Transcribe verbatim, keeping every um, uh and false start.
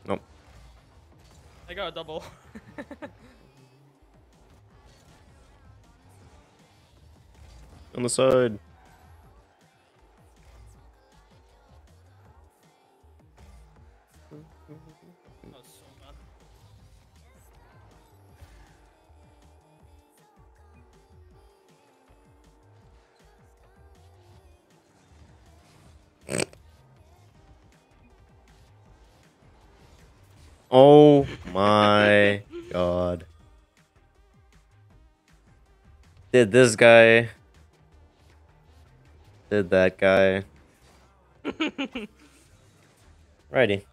Nope. I got a double. On the side. That was so bad. Oh my god. Did this guy. Did that guy. Righty.